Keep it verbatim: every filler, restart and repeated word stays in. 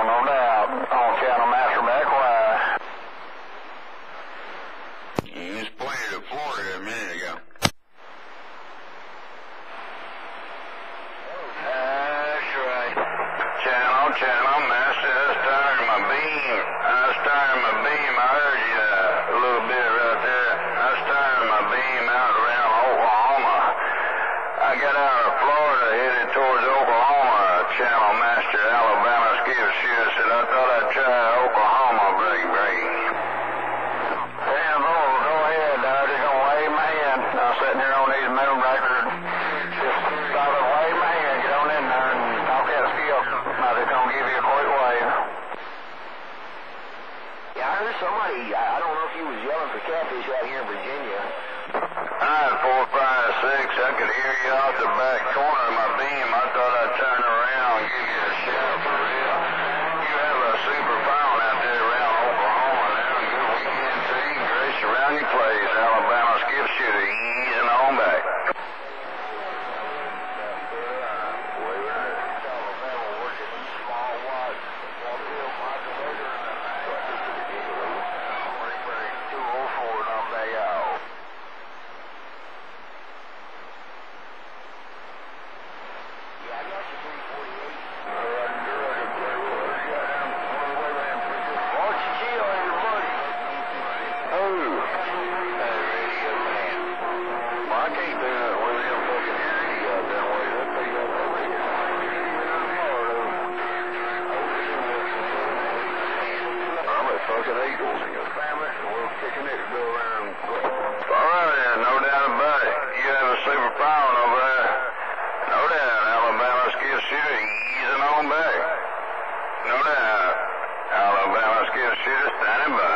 no doubt. On ChannelMaster back wide. You just pointed at Florida a minute ago. That's right. Channel, ChannelMaster, I started my beam. I started my beam. I heard you a little bit right there. I started my beam out around Oklahoma. I got out of Florida, headed towards Oklahoma. ChannelMaster, Alabama, SkipShooter said I thought I'd try Oklahoma break break. Damn, oh, go ahead, dog. Just gonna wave my hand. I'm sitting here on these moon records. Just thought I'd wave my hand. Get on in there and talk that skill. I was gonna give you a quick wave. Yeah, I heard somebody, I don't know if he was yelling for Catfish out here in Virginia. Nine, four, five, six. I could hear you off the back corner of my beam. I thought I'd turn around and give you a shout for real. You have a super pound out there around Oklahoma now. Good weekend to you. Grace around your place. Alabama SkipShooter. Easing on back. Fucking eagles in your family, and we're kicking it to go around. All right, then, no doubt about it. You have a super pound over there. No doubt, Alabama SkipShooter, easing on back. No doubt, Alabama SkipShooter standing by.